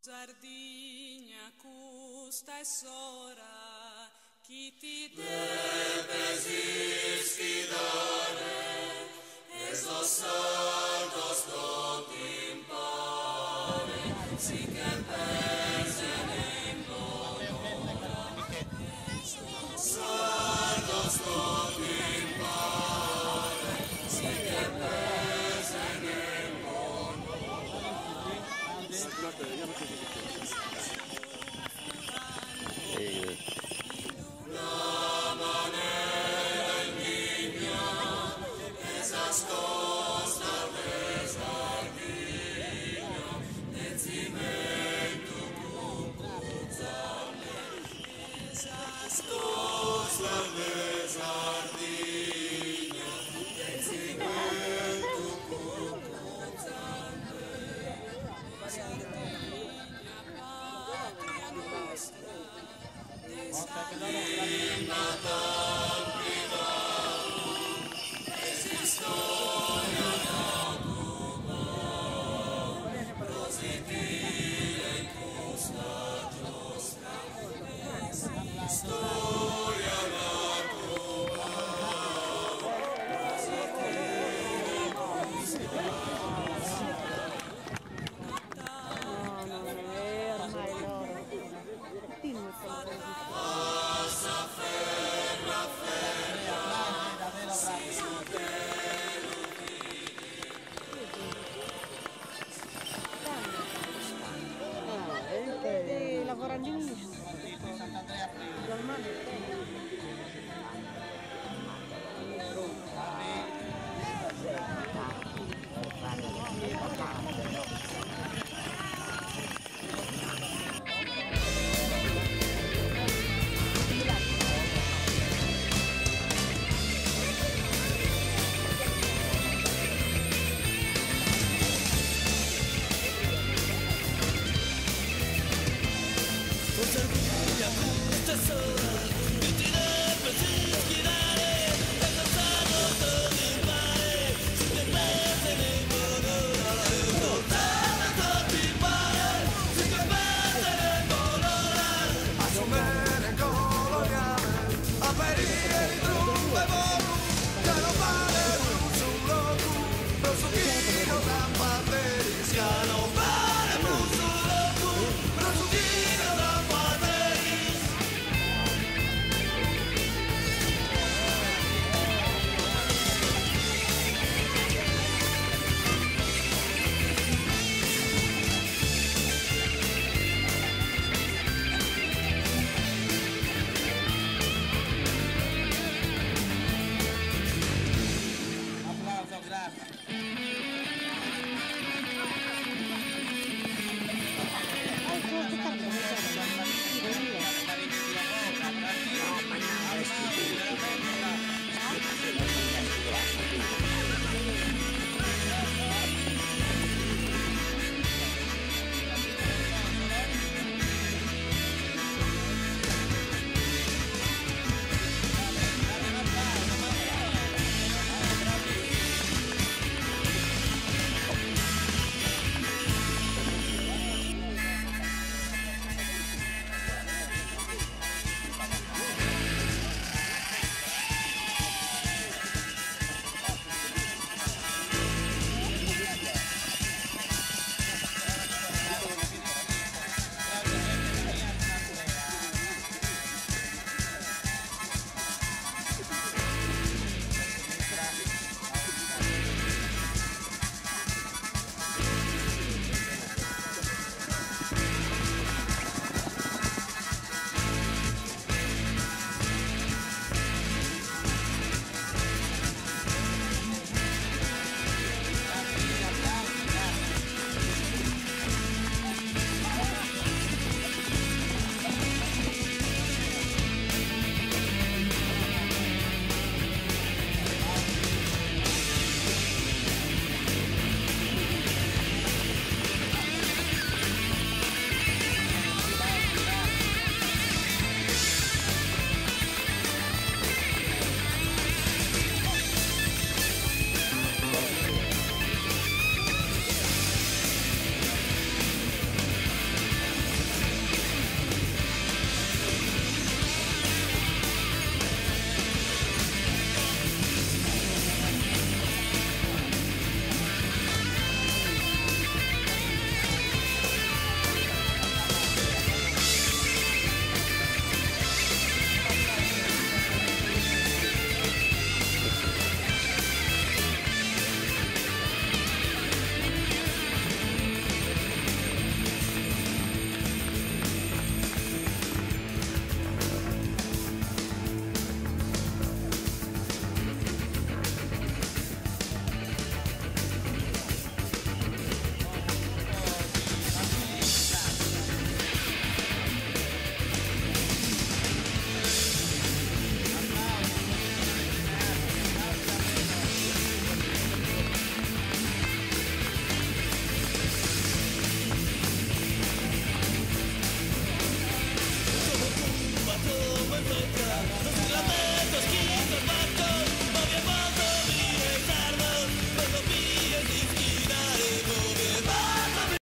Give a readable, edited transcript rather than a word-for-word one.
Sardegna custa e sora, chi ti deve sfidare, e so saldo sto timpare, si che pensa in l'onore, saldo sto timpare, si che pensa in la manera in vigna, esas costas de Sardegna, nel cimento cucuzzale, esas costas de Sardegna, nel cimento cucuzzale, Sardegna, patria nostra, Sardegna t'ampida, esistoria natural, prositile in custa giostra, esistoria natural, prositile in custa passa ferra ferra, si supero lavorando in Sardegna, questa sola